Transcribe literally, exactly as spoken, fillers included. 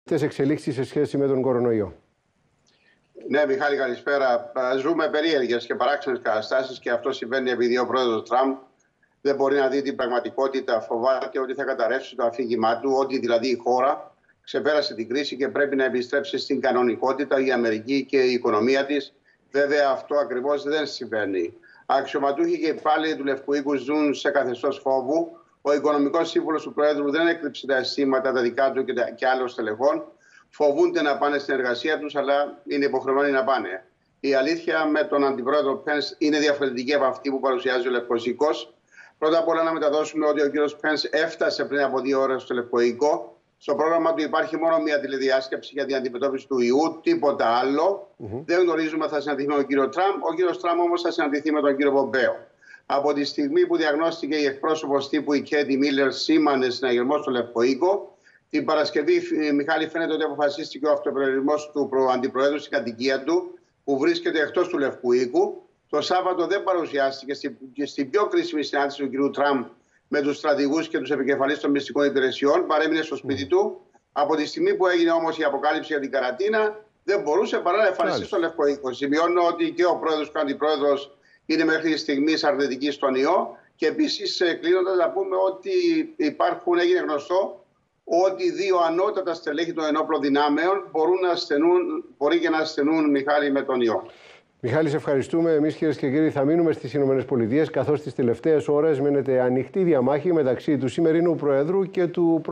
τις εξελίξεις σε σχέση με τον κορονοϊό. Ναι, Μιχάλη, καλησπέρα. Ζούμε περίεργες και παράξενες καταστάσεις και αυτό συμβαίνει επειδή ο πρόεδρος Τραμπ δεν μπορεί να δει την πραγματικότητα. Φοβάται ότι θα καταρρεύσει το αφήγημά του, ότι δηλαδή η χώρα ξεπέρασε την κρίση και πρέπει να επιστρέψει στην κανονικότητα η Αμερική και η οικονομία της. Βέβαια, αυτό ακριβώς δεν συμβαίνει. Αξιωματούχοι και υπάλληλοι του Λευκού Οίκου ζουν σε καθεστώς φόβου. Ο οικονομικός σύμβουλος του Προέδρου δεν έκρυψε τα αισθήματα τα δικά του και άλλων στελεχών. Φοβούνται να πάνε στην εργασία τους, αλλά είναι υποχρεωμένοι να πάνε. Η αλήθεια με τον αντιπρόεδρο Πένς είναι διαφορετική από αυτή που παρουσιάζει ο Λευκός Οίκος. Πρώτα απ' όλα, να μεταδώσουμε ότι ο κύριος Πένς έφτασε πριν από δύο ώρες στο Λευκό Οίκο. Στο πρόγραμμα του υπάρχει μόνο μία τηλεδιάσκεψη για την αντιμετώπιση του ιού, τίποτα άλλο. Mm-hmm. Δεν γνωρίζουμε αν θα συναντηθεί με τον κύριο Τραμπ. Ο κύριος Τραμπ όμως θα συναντηθεί με τον κύριο Πομπέο. Από τη στιγμή που διαγνώστηκε η εκπρόσωπος τύπου η Κέτι Μίλλερ σήμανε συναγερμό στο Λευκό Οίκο, την Παρασκευή, Μιχάλη, φαίνεται ότι αποφασίστηκε ο αυτοπεριορισμός του αντιπροέδρου στην κατοικία του, που βρίσκεται εκτός του Λευκού Οίκου. Το Σάββατο δεν παρουσιάστηκε στην, στην πιο κρίσιμη συνάντηση του κ. Τραμπ με τους στρατηγούς και τους επικεφαλείς των μυστικών υπηρεσιών. Παρέμεινε στο σπίτι mm. του. Από τη στιγμή που έγινε όμως η αποκάλυψη για την καραντίνα, δεν μπορούσε παρά να εμφανιστεί στο Λευκό Οίκο. Σημειώνω ότι και ο πρόεδρος και ο αντιπρόεδρος είναι μέχρι στιγμή αρνητικοί στον ιό. Και επίσης, κλείνοντας, να πούμε ότι υπάρχουν, έγινε γνωστό ότι δύο ανώτατα στελέχη των ενόπλων δυνάμεων μπορούν να ασθενούν, μπορεί και να ασθενούν, Μιχάλη, με τον ιό. Μιχάλη, σε ευχαριστούμε. Εμείς, κυρίες και κύριοι, θα μείνουμε στις ΗΠΑ, καθώς τις τελευταίες ώρες μένεται ανοιχτή διαμάχη μεταξύ του σημερινού Προέδρου και του